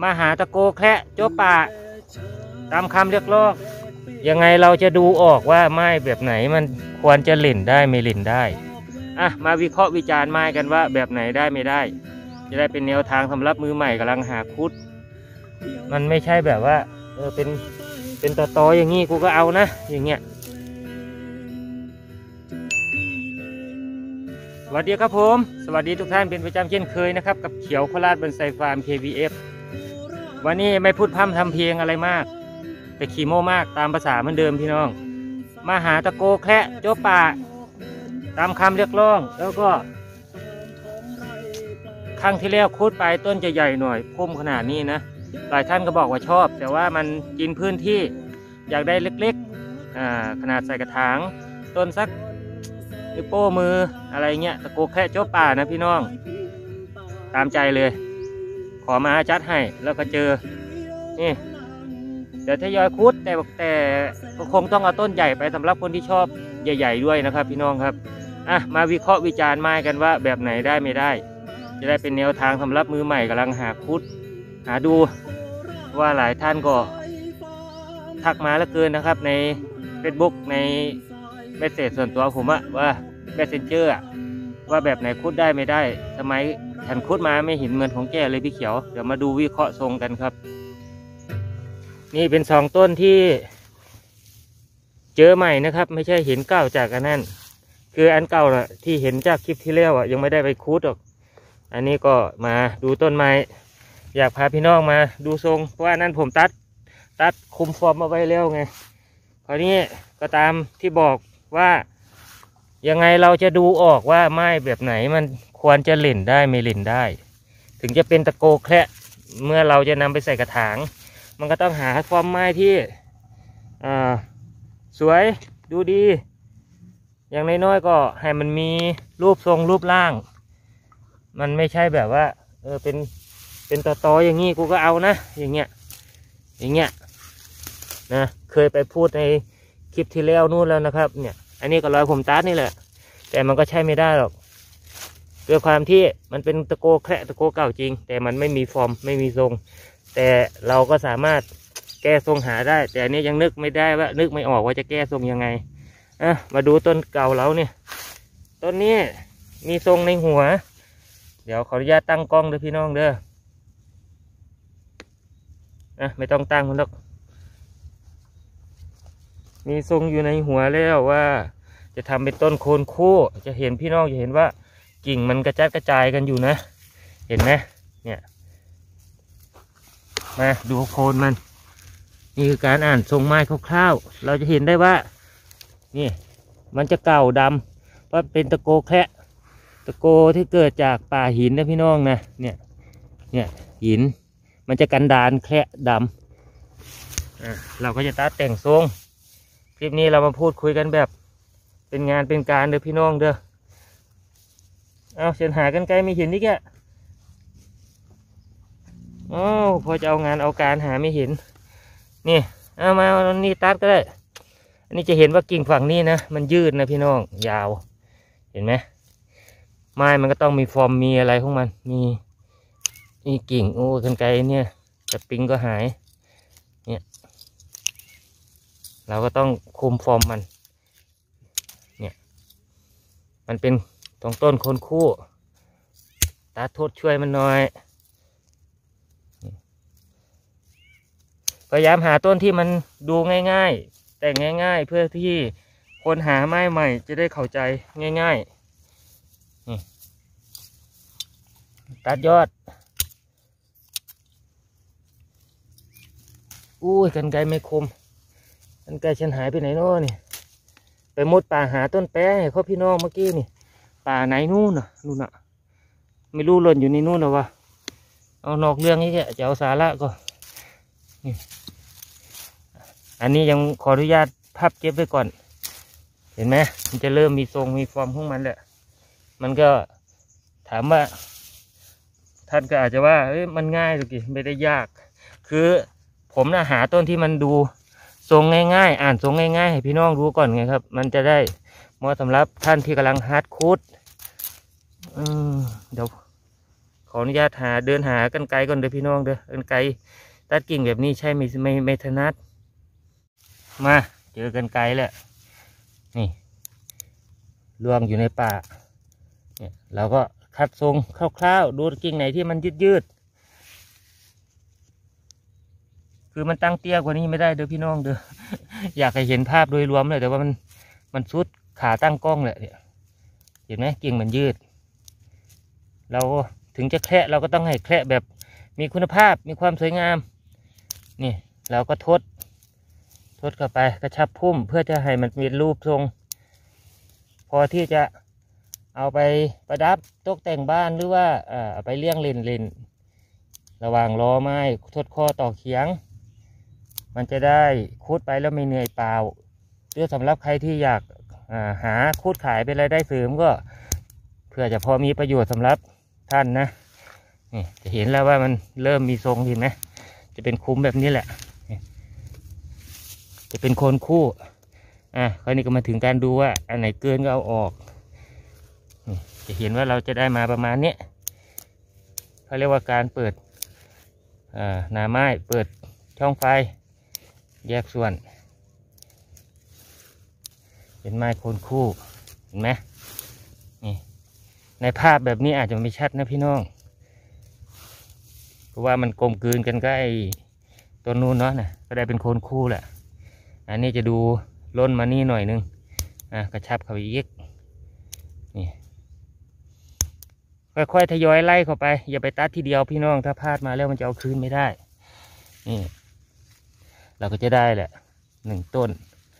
มาหาตะโกแคระโจ๊ป่าตามคำเรียกร้องยังไงเราจะดูออกว่าไม้แบบไหนมันควรจะเล่นได้ไม่เล่นได้มาวิเคราะห์วิจารณ์ไม้กันว่าแบบไหนได้ไม่ได้จะได้เป็นแนวทางสำหรับมือใหม่กำลังหาคุดมันไม่ใช่แบบว่าเป็นตออย่างงี้กูก็เอานะอย่างเงี้ยสวัสดีครับผมสวัสดีทุกท่านเป็นประจำเช่นเคยนะครับกับเขียวโคราชบอนไซฟาร์ม KVF วันนี้ไม่พูดพร่ำทำเพลงอะไรมากแต่ขี้โม้มากตามภาษาเหมือนเดิมพี่น้องมาหาตะโกแคระโจ๊ป่าตามคำเรียกร้องแล้วก็ครั้งที่แล้วคุดไปต้นจะใหญ่หน่อยพุ่มขนาดนี้นะหลายท่านก็บอกว่าชอบแต่ว่ามันกินพื้นที่อยากได้เล็กๆขนาดใส่กระถางต้นสักนิ้วโป้มืออะไรเงี้ยตะโกแคระโจ๊ป่านะพี่น้องตามใจเลยขอมาจัดให้แล้วก็เจอนี่เดี๋ยวทยอยคุดแต่ก็คงต้องเอาต้นใหญ่ไปสำหรับคนที่ชอบใหญ่ๆด้วยนะครับพี่น้องครับมาวิเคราะห์วิจารณ์ไม้กันว่าแบบไหนได้ไม่ได้จะได้เป็นแนวทางสำหรับมือใหม่กำลังหาคุดหาดูว่าหลายท่านก็ทักมาแล้วเกินนะครับใน Facebook ในเมสเสจส่วนตัวผมว่าMessengerว่าแบบไหนคุดได้ไม่ได้ทำไมฉันคุดมาไม่เห็นเหมือนของแกเลยพี่เขียวเดี๋ยวมาดูวิเคราะห์ทรงกันครับนี่เป็น2 ต้นที่เจอใหม่นะครับไม่ใช่เห็นเก่าจากอันนั้นคืออันเก่าที่เห็นจากคลิปที่แล้วยังไม่ได้ไปคุดหรอกอันนี้ก็มาดูต้นไม้อยากพาพี่น้องมาดูทรงเพราะว่านั้นผมตัดคุมฟอร์มมาไว้แล้วไงคราวนี้ก็ตามที่บอกว่ายังไงเราจะดูออกว่าไม้แบบไหนมันควรจะเล่นได้ไม่เล่นได้ถึงจะเป็นตะโกแคระเมื่อเราจะนำไปใส่กระถางมันก็ต้องหาฟอร์มไม้ที่สวยดูดีอย่างน้อยๆก็ให้มันมีรูปทรงรูปร่างมันไม่ใช่แบบว่าเป็นตออย่างงี้กูก็เอานะอย่างเงี้ยนะเคยไปพูดในคลิปที่แล้วนู่นแล้วนะครับเนี่ยอันนี้ก็รอยผมตัดนี่แหละแต่มันก็ใช่ไม่ได้หรอกด้วยความที่มันเป็นตะโกแคระตะโกเก่าจริงแต่มันไม่มีฟอร์มไม่มีทรงแต่เราก็สามารถแก้ทรงหาได้แต่อันนี้ยังนึกไม่ได้ว่านึกไม่ออกว่าจะแก้ทรงยังไงมาดูต้นเก่าเราเนี่ยต้นนี้มีทรงในหัวเดี๋ยวขออนุญาตตั้งกล้องด้วยพี่น้องเด้อไม่ต้องตั้งมันหรอกมีทรงอยู่ในหัวแล้วว่าจะทำเป็นต้นโคนคู่จะเห็นพี่น้องจะเห็นว่ากิ่งมันกระจัดกระจายกันอยู่นะเห็นไหมเนี่ยมาดูโคนมันนี่คือการอ่านทรงไม้คร่าวๆเราจะเห็นได้ว่านี่มันจะเก่าดำเพราะเป็นตะโกแคระตะโกที่เกิดจากป่าหินนะพี่น้องนะเนี่ยหินมันจะกันดานแคระดำเราก็จะตัดแต่งทรงคลิปนี้เรามาพูดคุยกันแบบเป็นงานเป็นการเด้อพี่น้องเด้อเอาเส้นหากันไกลไม่เห็นนี่แกพอจะเอางานเอาการหาไม่เห็นนี่เอามานี่ตัดก็ได้อันนี้จะเห็นว่ากิ่งฝั่งนี้นะมันยืดนะพี่น้องยาวเห็นไหมไม้มันก็ต้องมีฟอร์มมีอะไรของมันมีกิ่งกันไกลเนี่ยแต่ปิงก็หายเนี่ยเราก็ต้องคุมฟอร์มมันเนี่ยมันเป็นตรงต้นโคนคู่ตัดโทษช่วยมันหน่อยพยายามหาต้นที่มันดูง่ายๆแต่งง่ายๆเพื่อที่คนหาไม้ใหม่จะได้เข้าใจง่ายๆตัดยอดกันไกลไม่คมกันไกลฉันหายไปไหนโน่นี่ไปมุดป่าหาต้นแป๊ะให้เขาพี่น้องเมื่อกี้นี่ป่าไหนนู่นน่ะไม่รู้หล่นอยู่ในนู่นหรอวะเอานอกเรื่องนี้แกจะเอาสาระก็นี่อันนี้ยังขออนุญาตพับเก็บไว้ก่อนเห็นไหมมันจะเริ่มมีทรงมีฟอร์มของมันแหละมันก็ถามว่าท่านก็อาจจะว่ามันง่ายหรือกี่ไม่ได้ยากคือผมหาต้นที่มันดูทรงง่ายๆอ่านทรงง่ายๆให้พี่น้องรู้ก่อนไงครับมันจะได้เหมาะสำหรับท่านที่กำลังฮาร์ดคูดเดี๋ยวขออนุญาตเดินหากรรไกรก่อนเด้อพี่น้องเด้อกรรไกรตัดกิ่งแบบนี้ใช่ไม่ถนัดมาเจอกรรไกรแล้วนี่ล่วงอยู่ในป่าเนี่ยเราก็คัดทรงคร่าวๆดูกิ่งไหนที่มันยืดคือมันตั้งเตี้ยกว่านี้ไม่ได้เด้อพี่น้องเด้อ อยากให้เห็นภาพโดยรวมเลยแต่ว่ามันสุดขาตั้งกล้องแหละเนี่ยเห็นไหมกิ่งมันยืดเราถึงจะแคระเราก็ต้องให้แคระแบบมีคุณภาพมีความสวยงามนี่เราก็ทดเข้าไปกระชับพุ่มเพื่อจะให้มันมีรูปทรงพอที่จะเอาไปประดับตกแต่งบ้านหรือว่าเอาไปเลี้ยงเล่นระหว่างรอไม้ทดข้อต่อเขียงมันจะได้คูดไปแล้วไม่เหนื่อยเปล่าหรือสำหรับใครที่อยากหาคูดขายเป็นรายได้เสริมก็เพื่อจะพอมีประโยชน์สำหรับท่านนะนี่จะเห็นแล้วว่ามันเริ่มมีทรงเห็นไหมจะเป็นคุ้มแบบนี้แหละจะเป็นโคนคู่คราวนี้ก็มาถึงการดูว่าอันไหนเกินก็เอาออกจะเห็นว่าเราจะได้มาประมาณนี้เขาเรียกว่าการเปิดหน้าไม้เปิดช่องไฟแยกส่วนเป็นไม้โคนคู่เห็นไหมนี่ในภาพแบบนี้อาจจะไม่ชัดนะพี่น้องเพราะว่ามันกลมกลืนกันก็ไอ้ต้นนู้นเนาะนะก็ได้เป็นโคนคู่แหละอันนี้จะดูล้นมานี่หน่อยนึงกระชับเข้าไปอีกนี่ค่อยๆทยอยไล่เข้าไปอย่าไปตัดทีเดียวพี่น้องถ้าพลาดมาแล้วมันจะเอาคืนไม่ได้นี่เราก็จะได้แหละ1 ต้น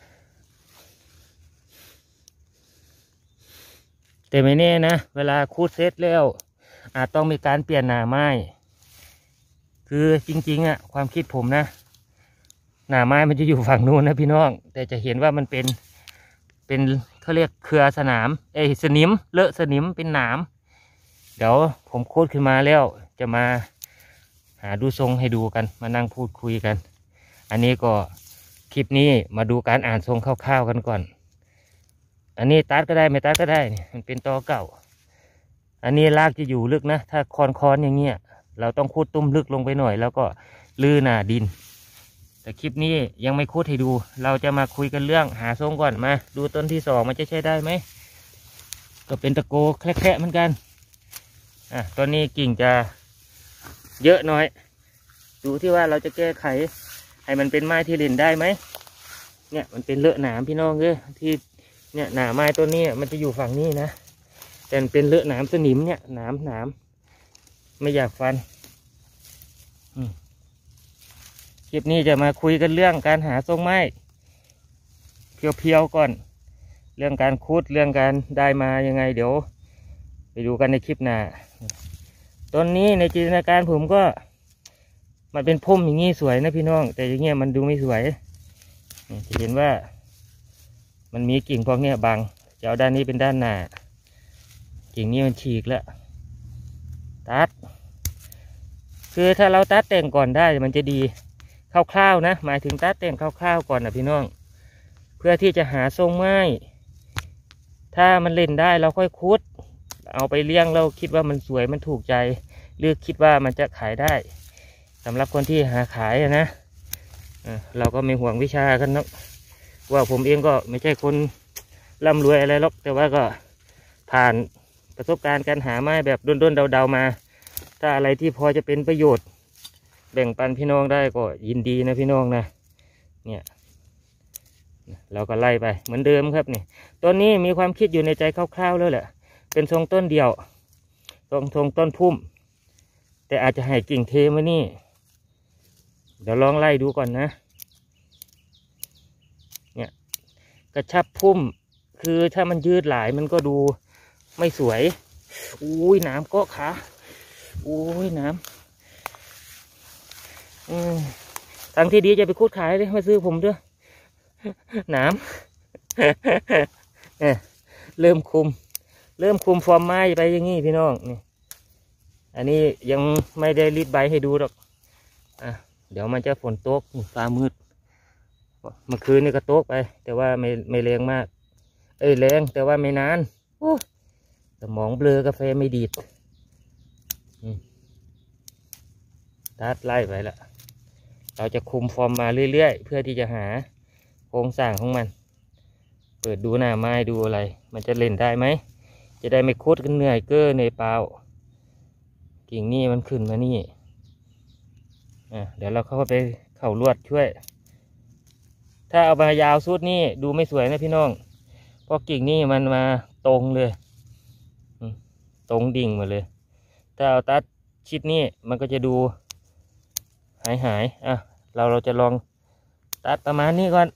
แต่ไม่แน่นะเวลาคูดเสร็จแล้วอาจต้องมีการเปลี่ยนหน้าไม้คือจริงๆความคิดผมนะหน้าไม้มันจะอยู่ฝั่งนู้นนะพี่น้องแต่จะเห็นว่ามันเป็นเขาเรียกเครือสนามสนิมเลอะสนิมเป็นหนามเดี๋ยวผมคูดขึ้นมาแล้วจะมาหาดูทรงให้ดูกันมานั่งพูดคุยกันอันนี้ก็คลิปนี้มาดูการอ่านทรงคร่าวๆกันก่อนอันนี้ตัดก็ได้ไม่ตัดก็ได้มันเป็นตอเก่าอันนี้รากจะอยู่ลึกนะถ้าคอนอย่างเงี้ยเราต้องคูดตุ้มลึกลงไปหน่อยแล้วก็ลื้อหน้าดินแต่คลิปนี้ยังไม่คูดให้ดูเราจะมาคุยกันเรื่องหาทรงก่อนมาดูต้นที่2มันจะใช้ได้ไหมก็เป็นตะโกแคระเหมือนกันต้นนี้กิ่งจะเยอะหน่อยดูที่ว่าเราจะแก้ไขให้มันเป็นไม้ที่เล่นได้ไหมเนี่ยมันเป็นเลอะหนามพี่น้องที่เนี่ยหนาไม้ต้นนี้มันจะอยู่ฝั่งนี้นะแต่เป็นเลอะหนามสนิมเนี่ยหนามไม่อยากฟันคลิปนี้จะมาคุยกันเรื่องการหาทรงไม้เพียวๆก่อนเรื่องการคูดเรื่องการได้มายังไงเดี๋ยวไปดูกันในคลิปหน้าต้นนี้ในจินตนาการผมก็มันเป็นพุ่มอย่างนี้สวยนะพี่น้องแต่อย่างเงี้ยมันดูไม่สวยจะเห็นว่ามันมีกิ่งพวกเนี้ยบังจะเอาด้านนี้เป็นด้านหน้ากิ่งนี้มันฉีกแล้วตัดคือถ้าเราตัดแต่งก่อนได้มันจะดีคร่าวๆนะหมายถึงตัดแต่งคร่าวๆก่อนนะพี่น้องเพื่อที่จะหาทรงไม้ถ้ามันเล่นได้เราค่อยคุดเอาไปเลี้ยงเราคิดว่ามันสวยมันถูกใจหรือคิดว่ามันจะขายได้สำหรับคนที่หาขายนะเราก็ไม่ห่วงวิชากันนะว่าผมเองก็ไม่ใช่คนร่ำรวยอะไรหรอกแต่ว่าก็ผ่านประสบการณ์การหาไม้แบบด้นๆเดาๆมาถ้าอะไรที่พอจะเป็นประโยชน์แบ่งปันพี่น้องได้ก็ยินดีนะพี่น้องนะเนี่ยเราก็ไล่ไปเหมือนเดิมครับนี่ต้นนี้มีความคิดอยู่ในใจคร่าวๆแล้วแหละเป็นทรงต้นเดียวทรงต้นพุ่มแต่อาจจะให้กิ่งเทมานี่เดี๋ยวลองไล่ดูก่อนนะเนี่ยกระชับพุ่มคือถ้ามันยืดหลายมันก็ดูไม่สวยอุ้ยน้ำเกาะขาอุ้ยน้ำทางที่ดีจะไปคูดขายเลยมาซื้อผมด้วยน้ำเริ่มคุมฟอร์มไม้ไปอย่างงี้พี่น้องนี่อันนี้ยังไม่ได้รีดใบให้ดูหรอกเดี๋ยวมันจะฝนตกฟ้ามืดเมื่อคืนนี่ก็ตกไปแต่ว่าไม่แรงมากแรงแต่ว่าไม่นานสมองเบลอกาแฟไม่ดีดตัดไล่ไปละเราจะคุมฟอร์มมาเรื่อยๆเพื่อที่จะหาโครงสร้างของมันเปิดดูหน้าไม้ดูอะไรมันจะเล่นได้ไหมจะได้ไม่คุดกันเหนื่อยเก้อในเปล่ากิ่งนี่มันขึ้นมานี่เดี๋ยวเราเข้าไปเข่าลวดช่วยถ้าเอามายาวสุดนี่ดูไม่สวยนะพี่น้องเพราะกิ่งนี่มันมาตรงเลยตรงดิ่งมาเลยถ้าเอาตัดชิดนี่มันก็จะดูหายเราจะลองตัดประมาณนี้ก่อน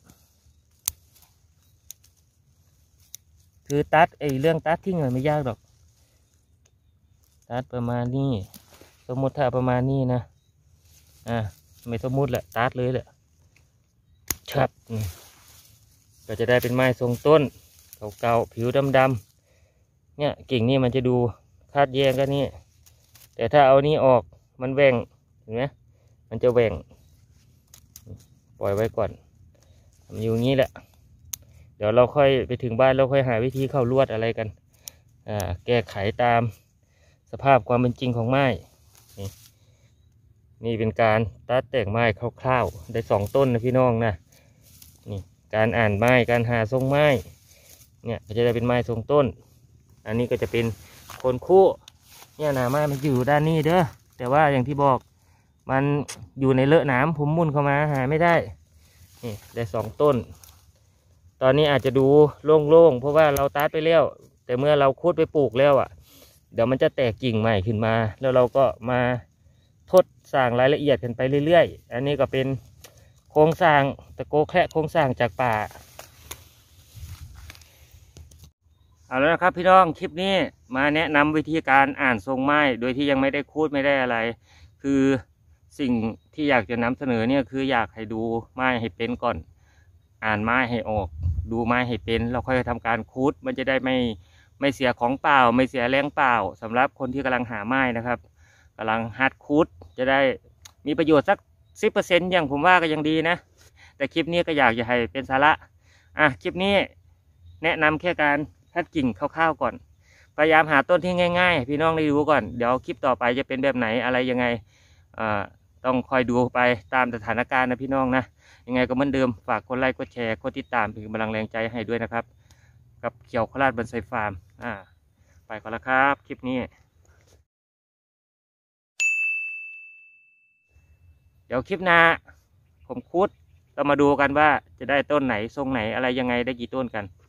คือตัดเรื่องตัดทิ้งมันไม่ยากหรอกตัดประมาณนี้สมมติถ้าประมาณนี้นะไม่สมมติแหละตัดเลยแหละชับก็จะได้เป็นไม้ทรงต้นเก่าๆผิวดำๆเนี่ยกิ่งนี่มันจะดูคาดแย้งกันนี่แต่ถ้าเอานี่ออกมันแหว่งเห็นไหมมันจะแหว่งปล่อยไว้ก่อนทำอยู่งี้แหละเดี๋ยวเราค่อยไปถึงบ้านเราค่อยหาวิธีเข้าลวดอะไรกันแก้ไขตามสภาพความเป็นจริงของไม้นี่เป็นการตัดแต่งไม้คร่าวๆได้2 ต้นนะพี่น้องนะนี่การอ่านไม้การหาทรงไม้เนี่ยก็จะได้เป็นไม้ทรงต้นอันนี้ก็จะเป็นโคนคู่เนี่ยหนาไม้มันอยู่ด้านนี้เด้อแต่ว่าอย่างที่บอกมันอยู่ในเลอะหนามผมมุ่นเข้ามาหาไม่ได้นี่ได้2 ต้นตอนนี้อาจจะดูโล่งๆเพราะว่าเราตัดไปแล้วแต่เมื่อเราคุดไปปลูกแล้วเดี๋ยวมันจะแตกกิ่งใหม่ขึ้นมาแล้วเราก็มาทดสร้างรายละเอียดกันไปเรื่อยๆอันนี้ก็เป็นโครงสร้างตะโกแคระโครงสร้างจากป่าเอาแล้วนะครับพี่น้องคลิปนี้มาแนะนำวิธีการอ่านทรงไม้โดยที่ยังไม่ได้คูดไม่ได้อะไรคือสิ่งที่อยากจะนำเสนอเนี่ยคืออยากให้ดูไม้ให้เป็นก่อนอ่านไม้ให้ออกดูไม้ให้เป็นเราค่อยทำการคูดมันจะได้ไม่เสียของเปล่าไม่เสียแรงเปล่าสำหรับคนที่กำลังหาไม้นะครับกำลังหัดคูดจะได้มีประโยชน์สัก10%อย่างผมว่าก็ยังดีนะแต่คลิปนี้ก็อยากจะให้เป็นสาระคลิปนี้แนะนำแค่การคัดกิ่งคร่าวๆก่อนพยายามหาต้นที่ง่ายๆพี่น้องได้ดูก่อนเดี๋ยวคลิปต่อไปจะเป็นแบบไหนอะไรยังไงต้องคอยดูไปตามสถานการณ์นะพี่น้องนะยังไงก็เหมือนเดิมฝากกดไลค์กดแชร์กดติดตามเป็นกำลังแรงใจให้ด้วยนะครับกับเขียวโคราชบอนไซฟาร์มไปก่อนละครับคลิปนี้เดี๋ยวคลิปหน้าผมคุดเรามาดูกันว่าจะได้ต้นไหนทรงไหนอะไรยังไงได้กี่ต้นกัน